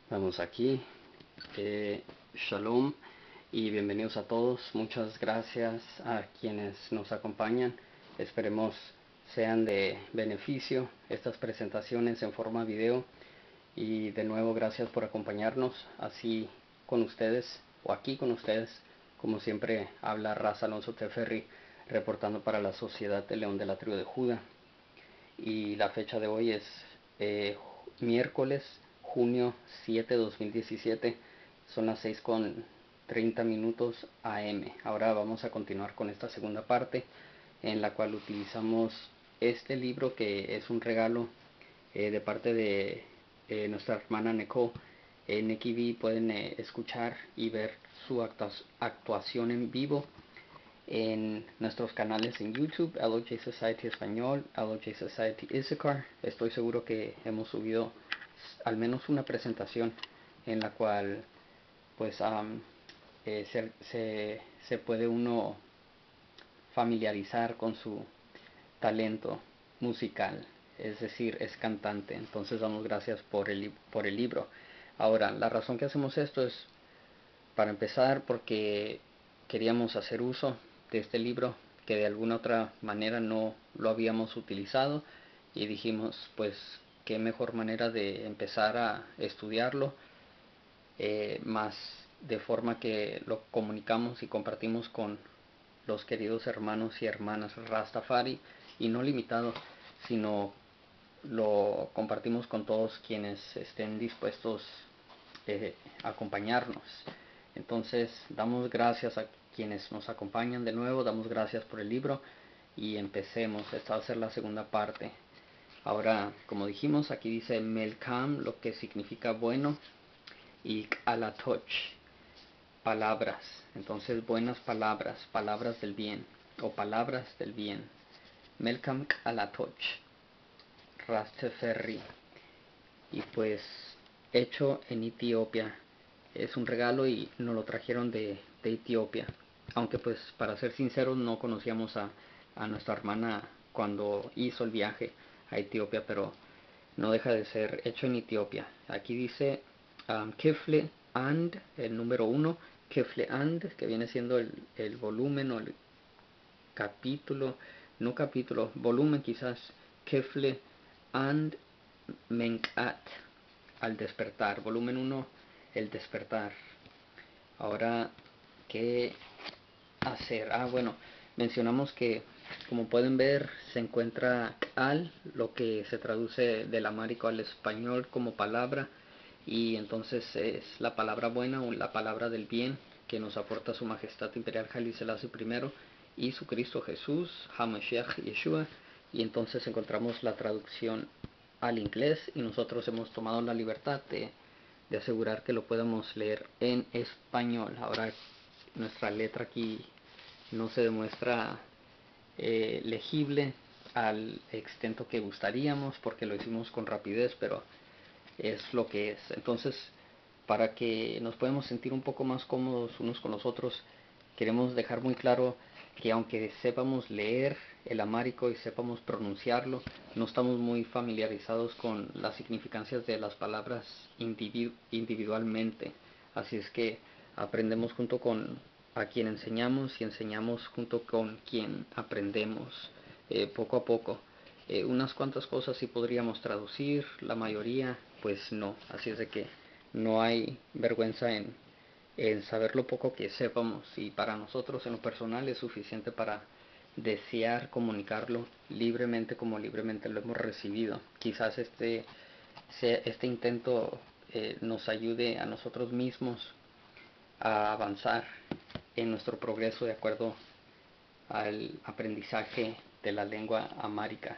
Vamos aquí. Shalom y bienvenidos a todos. Muchas gracias a quienes nos acompañan. Esperemos sean de beneficio estas presentaciones en forma video. Y de nuevo gracias por acompañarnos así con ustedes o aquí con ustedes. Como siempre habla Raz Alonso Teferri reportando para la Sociedad de León de la Tribu de Judá. Y la fecha de hoy es miércoles junio 7 2017. Son las 6:30 AM. Ahora vamos a continuar con esta segunda parte en la cual utilizamos este libro que es un regalo de parte de nuestra hermana Nicole. Nikki V pueden escuchar y ver su actuación en vivo en nuestros canales en YouTube, LOJ Society Español, LOJ Society Issachar. Estoy seguro que hemos subido al menos una presentación en la cual pues se puede uno familiarizar con su talento musical, es decir, es cantante. Entonces damos gracias por el libro. Ahora, la razón que hacemos esto es para empezar porque queríamos hacer uso de este libro que de alguna otra manera no lo habíamos utilizado y dijimos pues qué mejor manera de empezar a estudiarlo más de forma que lo comunicamos y compartimos con los queridos hermanos y hermanas Rastafari, y no limitado, sino lo compartimos con todos quienes estén dispuestos a acompañarnos. Entonces damos gracias a quienes nos acompañan de nuevo, damos gracias por el libro y empecemos. Esta va a ser la segunda parte. Ahora, como dijimos, aquí dice Melkam, lo que significa bueno, y Alatoch, palabras. Entonces, buenas palabras, palabras del bien, o palabras del bien. Melkam Alatoch, Rasteferri. Y pues, hecho en Etiopía. Es un regalo y nos lo trajeron de Etiopía. Aunque pues, para ser sinceros, no conocíamos a nuestra hermana cuando hizo el viaje a Etiopía, pero no deja de ser hecho en Etiopía. Aquí dice Kifle And, el número 1, Kifle And, que viene siendo el volumen o el capítulo, no capítulo, volumen quizás, Kifle And Menkat, al despertar, volumen 1, el despertar. Ahora, ¿qué hacer? Bueno, mencionamos que, como pueden ver, se encuentra al, lo que se traduce del amárico al español como palabra, y entonces es la palabra buena o la palabra del bien que nos aporta su majestad imperial Haile Selassie I y su Cristo Jesús, HaMashiach Yeshua, y entonces encontramos la traducción al inglés y nosotros hemos tomado la libertad de asegurar que lo podamos leer en español. Ahora nuestra letra aquí no se demuestra legible al extento que gustaríamos porque lo hicimos con rapidez, pero es lo que es. Entonces, para que nos podamos sentir un poco más cómodos unos con los otros, queremos dejar muy claro que aunque sepamos leer el amárico y sepamos pronunciarlo, no estamos muy familiarizados con las significancias de las palabras individualmente. Así es que aprendemos junto con a quien enseñamos y enseñamos junto con quien aprendemos poco a poco. Unas cuantas cosas sí podríamos traducir, la mayoría pues no. Así es de que no hay vergüenza en saber lo poco que sepamos, y para nosotros en lo personal es suficiente para desear comunicarlo libremente como libremente lo hemos recibido. Quizás este intento nos ayude a nosotros mismos a avanzar en nuestro progreso de acuerdo al aprendizaje de la lengua amárica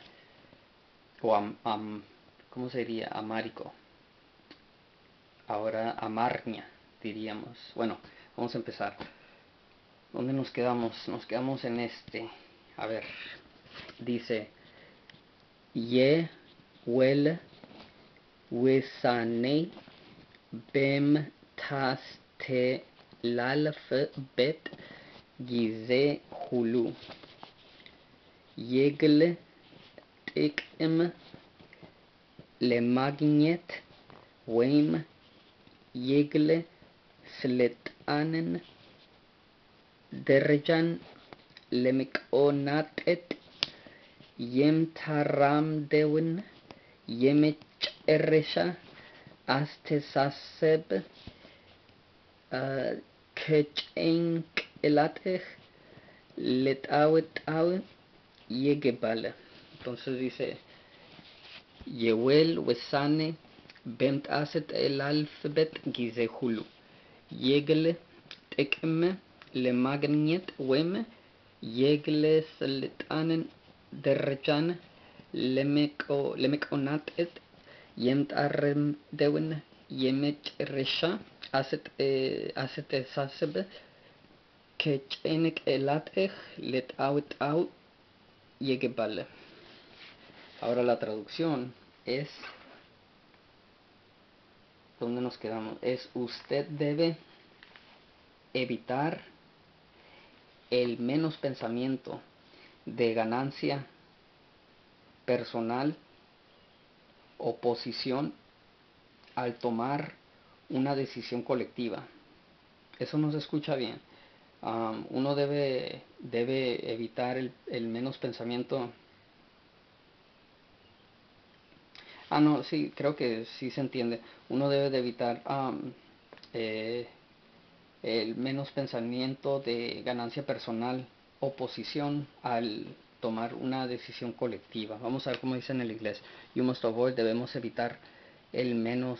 o ¿cómo sería? Amárico. Ahora amarña, diríamos. Bueno, vamos a empezar. ¿Dónde nos quedamos? Nos quedamos en este. A ver, dice Ye wel wisane bem taste lalfbet gize hulu yegle ጥቅም ለማግኘት ወይም የግለ ስልጣንን ደረጃን ለመቆናጠጥ የሚያራምደውን የመጨረሻ አስተሳሰብ ከጭንቅላትህ ልታወጣው ይገባል። Entonces dice, የውል ውሳኔ በምታስተላልፍበት ጊዜ ሁሉ የግል ጥቅም ለማግኘት ወይም የግል ስልጣንን ደረጃን ለመቆናጠጥ የምታራምደውን የመጨረሻ አስተሳሰብ ከጭንቅላትህ ልታወጣው ይገባል. Ahora la traducción es, ¿dónde nos quedamos? Es usted debe evitar el menos pensamiento de ganancia personal o posición al tomar una decisión colectiva. Eso no se escucha bien. Uno debe evitar el menos pensamiento. No, sí, creo que sí se entiende. Uno debe de evitar el menos pensamiento de ganancia personal o posición al tomar una decisión colectiva. Vamos a ver cómo dice en el inglés. You must avoid, debemos evitar el menos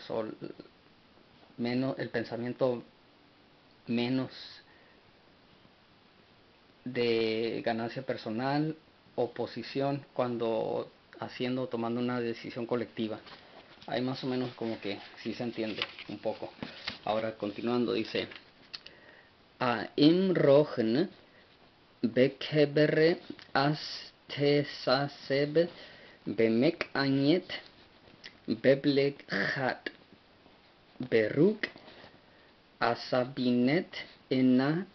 el pensamiento menos de ganancia personal o posición cuando tomando una decisión colectiva. Ahí más o menos como que sí se entiende un poco. Ahora continuando dice, አእምሮህን በከበረ አስተሳሰብ በመቃኘት በብልሃት በሩቅ አሳቢነት እና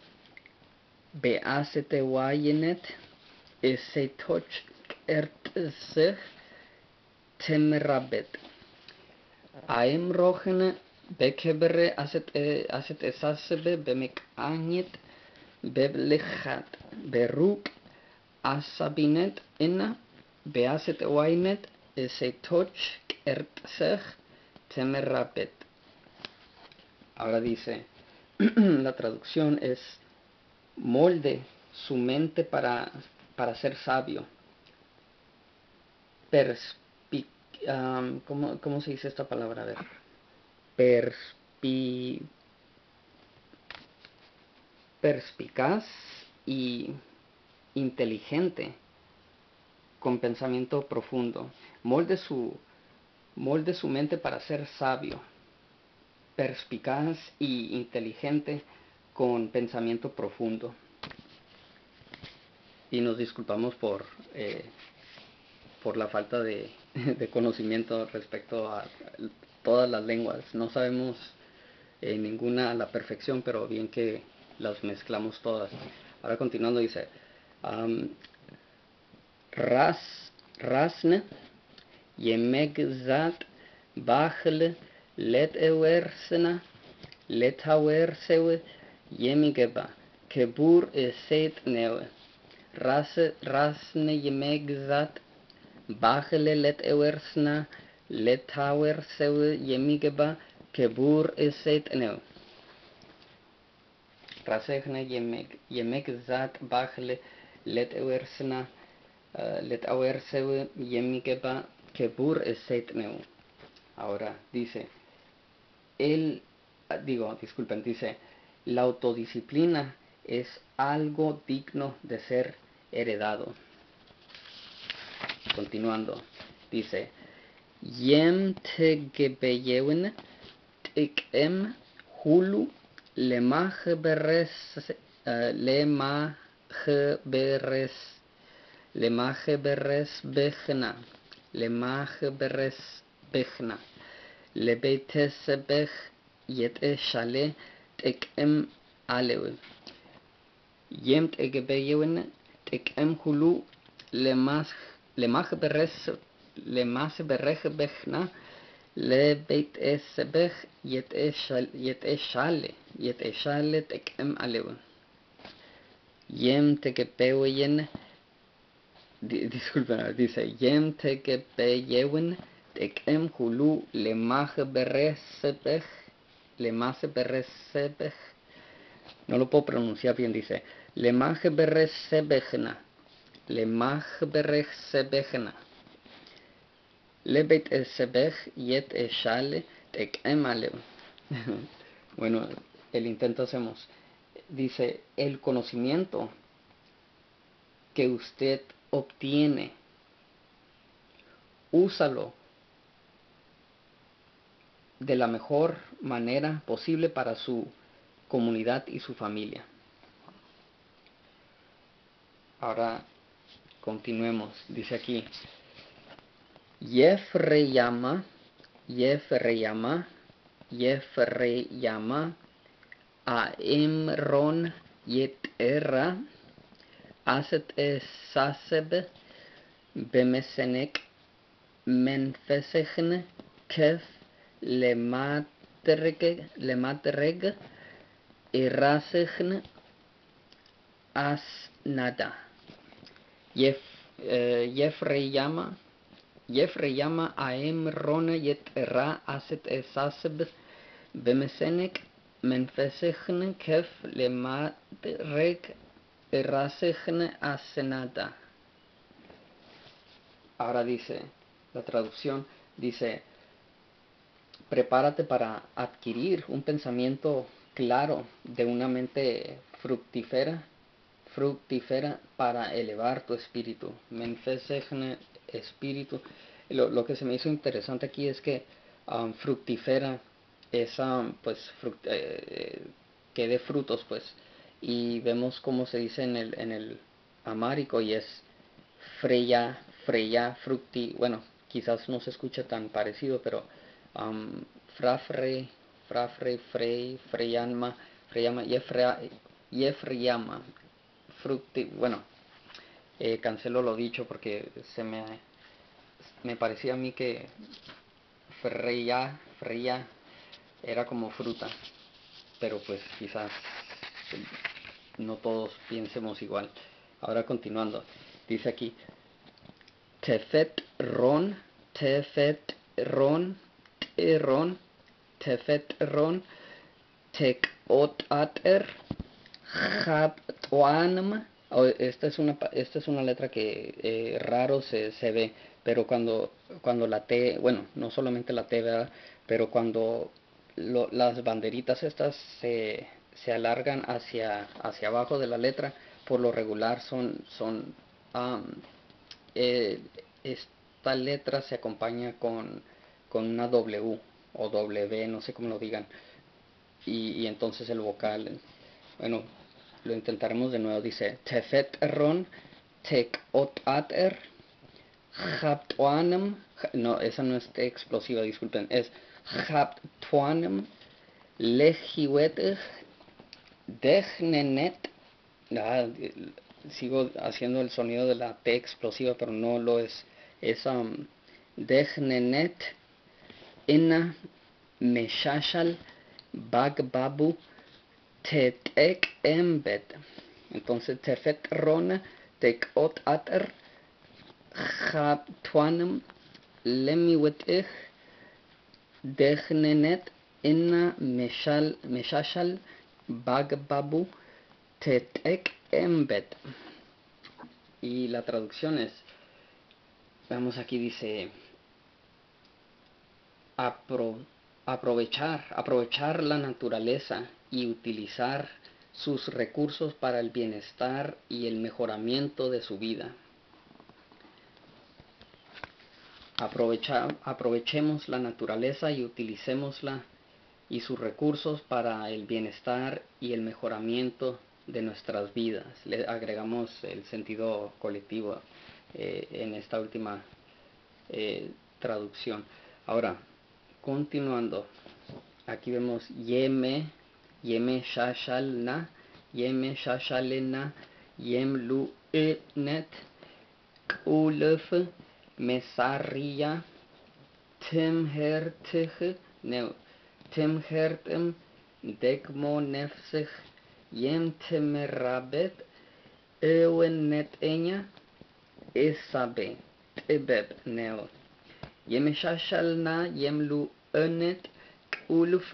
በአስተዋይነት እሴቶች ቀርጸህ ትመራበት። አእምሮህን በከበረ አስተሳሰብ በመቃኘት በብልሃት በሩቅ አሳቢነት እና በአስተዋይነት እሴቶች ቀርጸህ ትመራበት. Ahora dice, la traducción es, molde su mente para ser sabio. ¿Cómo se dice esta palabra? A ver. Perspicaz y inteligente, con pensamiento profundo. Molde su mente para ser sabio, perspicaz y inteligente, con pensamiento profundo. Y nos disculpamos por la falta de conocimiento respecto a todas las lenguas. No sabemos ninguna a la perfección, pero bien que las mezclamos todas. Ahora continuando dice, rasne የመግዛት ባህል ለታወርሰው የሚገባ ክቡር እሴት ነው። ራስን የመግዛት ባህል ለታወርሰው የሚገባ ክቡር እሴት ነው። ራስህን የመግዛት ባህል ለታወርሰው የሚገባ ክቡር እሴት ነው. Ahora dice, dice, la autodisciplina es algo digno de ser heredado. Continuando, dice, የምትገበየውን ጥቅም ሁሉ ለማህበረሰብህና ለቤተሰብህ የተሻለ ጥቅም አለው። የምትገበየውን ጥቅም ሁሉ ለማህበረሰብህና לבית סבך יתאשל תקם עליו. Yem tekepewen, disculpen, dice, Yem tekepewen tekem hulu lemach beresebech, no lo puedo pronunciar bien, dice, lemach beresebechna, lebet esebech yet eshale tekem aleu. Bueno, el intento hacemos. Dice, el conocimiento que usted obtiene, úsalo de la mejor manera posible para su comunidad y su familia. Ahora continuemos. Dice aquí, Yefreyama Aemron Yetera Aset Esaseb Bemesenek Menfesechne Kef Lematreg Irasechne Asnada. Yefreyama Aemron Yetera Aset Esaseb Bemesenek Menfesechne Kef Lematreg Irasechne Asnada. Ahora dice, la traducción dice, prepárate para adquirir un pensamiento claro de una mente fructífera para elevar tu espíritu. Menfesechne, espíritu. Lo que se me hizo interesante aquí es que fructífera es que dé frutos, pues. Y vemos cómo se dice en el amárico, y es freya, fructi. Bueno, quizás no se escucha tan parecido, pero frafre, frey, freyama, yefreyama, fructi. Bueno, cancelo lo dicho porque me parecía a mí que freya era como fruta, pero pues quizás no todos piensemos igual. Ahora continuando, dice aquí, Tefet ron, tekotater, Jabtuanm. Esta es una letra que raro se ve, pero cuando la T, bueno, no solamente la T, ¿verdad? Pero cuando las banderitas estas se alargan hacia abajo de la letra, por lo regular esta letra se acompaña con una W o W, no sé cómo lo digan, y entonces el vocal, bueno, lo intentaremos de nuevo. Dice, Tefet ron, tekotater, Jabtuanem. No, esa no es explosiva, disculpen, es Jabtuanem, lejiwetech, dejnenet. Sigo haciendo el sonido de la T explosiva, pero no lo es. Es dejnenet, ena, meshashal, bagbabu, tetek embet. Entonces, tefet ron, tekotater, Jabtuanem, lemiwetech, dejnenet, ena, meshashal, bagbabu, tetek embet. Y la traducción es, vamos aquí, dice, aprovechar la naturaleza y utilizar sus recursos para el bienestar y el mejoramiento de su vida. Aprovechemos la naturaleza y utilicémosla y sus recursos para el bienestar y el mejoramiento de nuestras vidas. Le agregamos el sentido colectivo en esta última traducción. Ahora, continuando, aquí vemos yeme shashalna, yem shashalena, yem lu'net, ulef, mesarria, temhertich neu temhertem degmo nefsich yem temerabet ewen net enya esabe tebeb neu yem shashalna yem lu enet uluf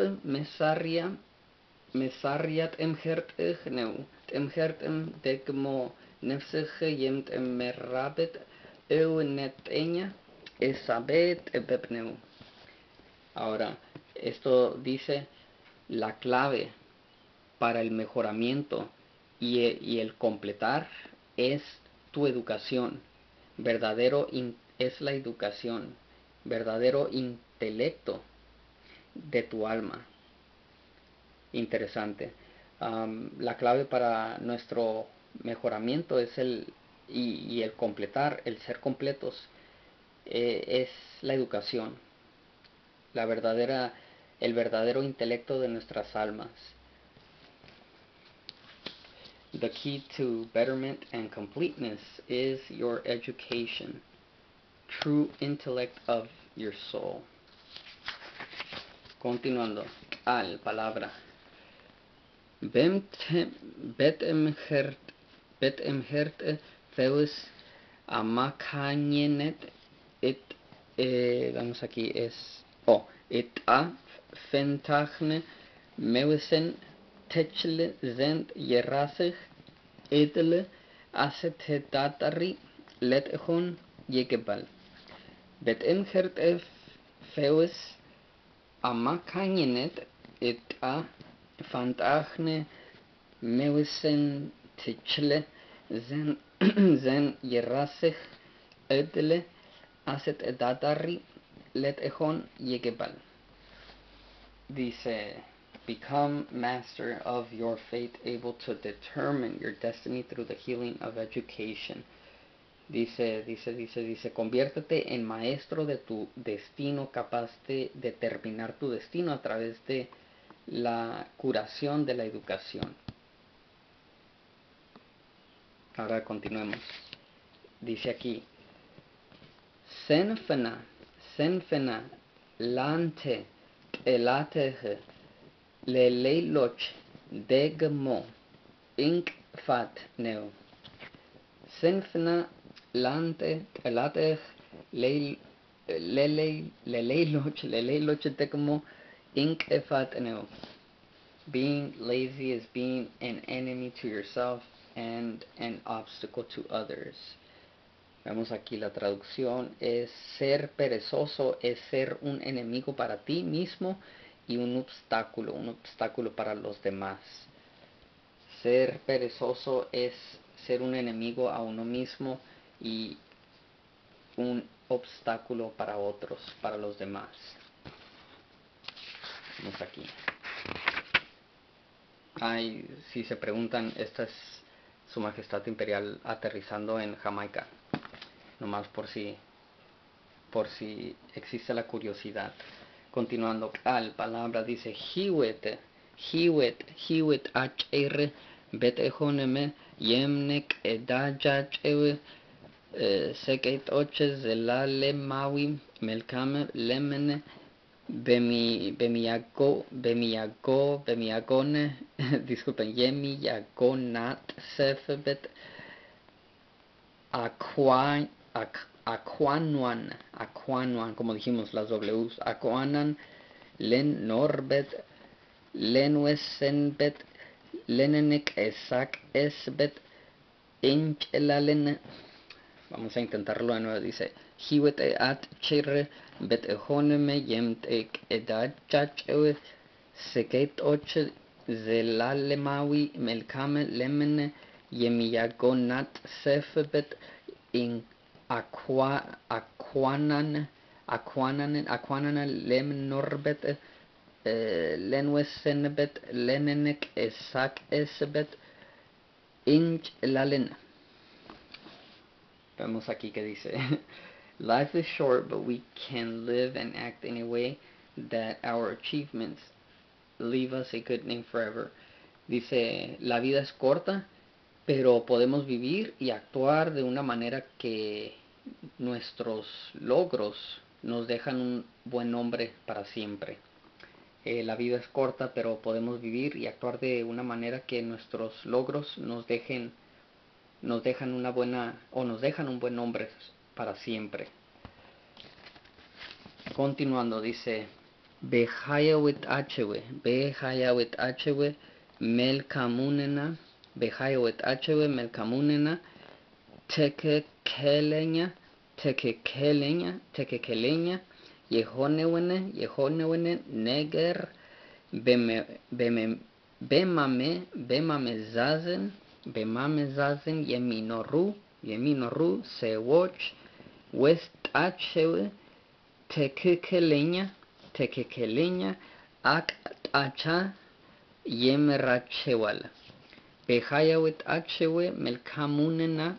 mesariat emhertich neu temhertem degmo nefsich yem temerabet ewen net enya esabet ebebneu. Ahora, esto dice la clave para el mejoramiento y el completar es tu educación. Es la educación, verdadero intelecto de tu alma. Interesante. La clave para nuestro mejoramiento es el completar, el ser completos, es la educación, el verdadero intelecto de nuestras almas. The key to betterment and completeness is your education, true intellect of your soul. Continuando, palabra. Bet emhert Zeus amakanyenet vamos aquí it a fentachne mewisen techle zend yerasich edle asetetatari letechon yegebal. Bet emhert Zeus amakanyenet it a fantachne mewisen techle zen yerasich edle aset edatari let echon yegebal. Dice, become master of your fate, able to determine your destiny through the healing of education. Dice, conviértete en maestro de tu destino, capaz de determinar tu destino a través de la curación de la educación. Ahora continuemos. Dice aquí, senfena lante elatege leleiloch degmo inkfat neo. Senfena lante elatege leleiloch degmo inkfat neo. Being lazy is being an enemy to yourself and an obstacle to others. Vemos aquí la traducción, es ser perezoso, es ser un enemigo para ti mismo y un obstáculo para los demás. Ser perezoso es ser un enemigo a uno mismo y un obstáculo para otros, para los demás. Vamos aquí. Si se preguntan, esta es Su Majestad Imperial aterrizando en Jamaica. Nomás por si existe la curiosidad. Continuando, palabra dice hiwet hr betehoneme yemnek edajachewe seket oche zelale mawi melkame lemene bemiyagone disculpen yemiyagonat sefebet aquanuan, como dijimos, las W's, aquanan, len norbet, lenuesenbet, lenenek esak esbet, inchelalen. Vamos a intentarlo de nuevo, dice, hiwet at chirre, bet ehoneme yemtek edachachewe, seket oche, zelalemawi, melkame lemene, yemiyagonat sefebet, in aquanan lem norbet lenwesenbet lenenek esak esbet inch lalen. Vemos aquí que dice, life is short, but we can live and act in a way that our achievements leave us a good name forever. Dice, la vida es corta, pero podemos vivir y actuar de una manera que nuestros logros nos dejan un buen nombre para siempre. La vida es corta, pero podemos vivir y actuar de una manera que nuestros logros nos dejan una buena, o nos dejan un buen nombre para siempre. Continuando, dice Behayawit Achewe Melkamunena Tekekeleña Yehonewene Neger Bemamezazen Yeminoru Sewoch Westachewe Tekekeleña Aktacha Yemerachewala Behayawit Achewe Melkamunena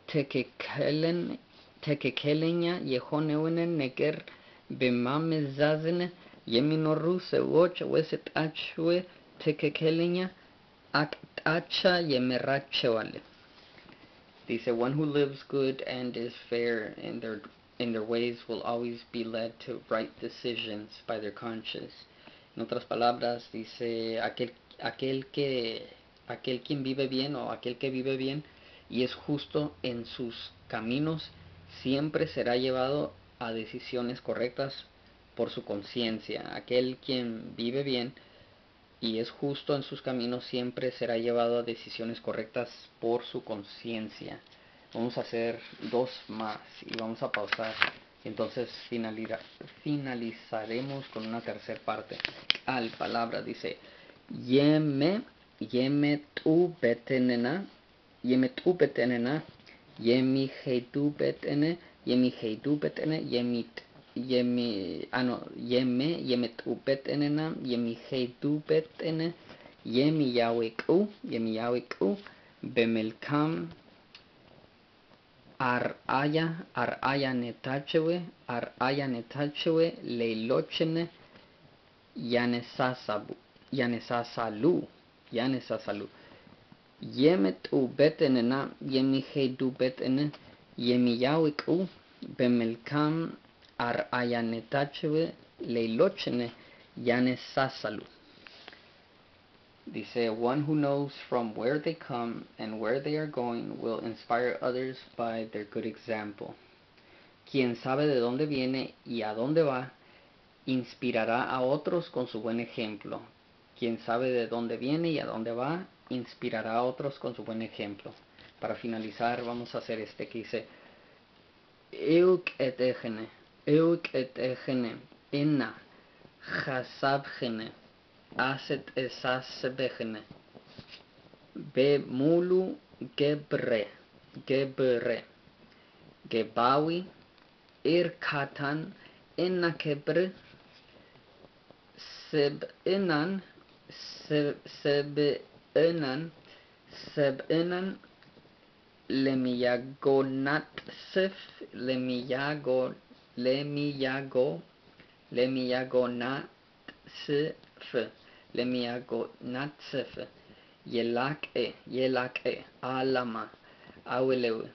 Tekekeleña Yehonewene Neger Bemamezazen Yeminoru Sewoch Westachewe Tekekeleña Aktacha Yemerachewale. Dice, one who lives good and is fair in their ways will always be led to right decisions by their conscience. En otras palabras, dice, aquel quien vive bien, o aquel que vive bien y es justo en sus caminos, siempre será llevado a decisiones correctas por su conciencia. Aquel quien vive bien y es justo en sus caminos siempre será llevado a decisiones correctas por su conciencia. Vamos a hacer dos más y vamos a pausar. Entonces finalizaremos con una tercera parte. Al palabra dice Yeme tu betenena Yemi heitu betene Yemet ubet enena, Yemi heitu bet ene, Yemi yaweku, Bemelkam Araya netachewe, Leilochene, Yanesasalu. Yemet ubet enena, Yemi heitu bet ene, Yemi yaweku, Bemelkam Arayanetachewe Leilochene Yanesasalu. Dice, one who knows from where they come and where they are going will inspire others by their good example. Quien sabe de dónde viene y a dónde va, inspirará a otros con su buen ejemplo. Quien sabe de dónde viene y a dónde va, inspirará a otros con su buen ejemplo. Para finalizar, vamos a hacer este que dice Euk et echene, enna, chasabchene, aset esasebechene, be mulu gebre, gebawi, irkatan, enna kebre, sebenan, lemiyagonatsef yelake alama awelewe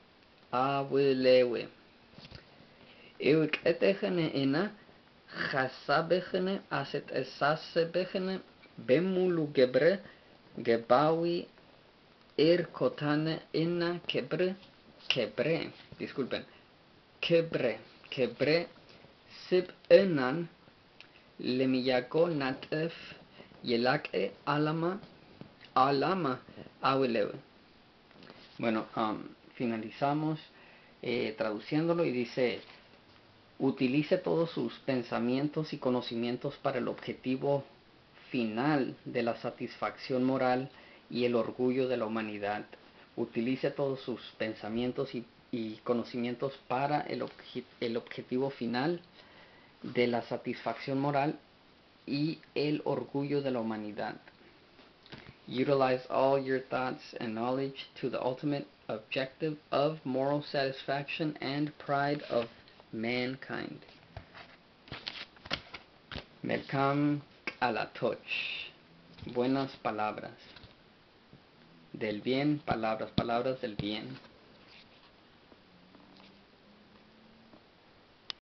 Euketechene ena chasabechene aset esasebechene bemulu gebre gebawi irkotane ena kebre sib enan lemiyago natef yelake alama awelewe. Bueno, finalizamos traduciéndolo y dice, utilice todos sus pensamientos y conocimientos para el objetivo final de la satisfacción moral y el orgullo de la humanidad. Utilice todos sus pensamientos y conocimientos para el objetivo final de la satisfacción moral y el orgullo de la humanidad. Utilize all your thoughts and knowledge to the ultimate objective of moral satisfaction and pride of mankind. Melkam alatoch. Buenas palabras. Del bien, palabras del bien.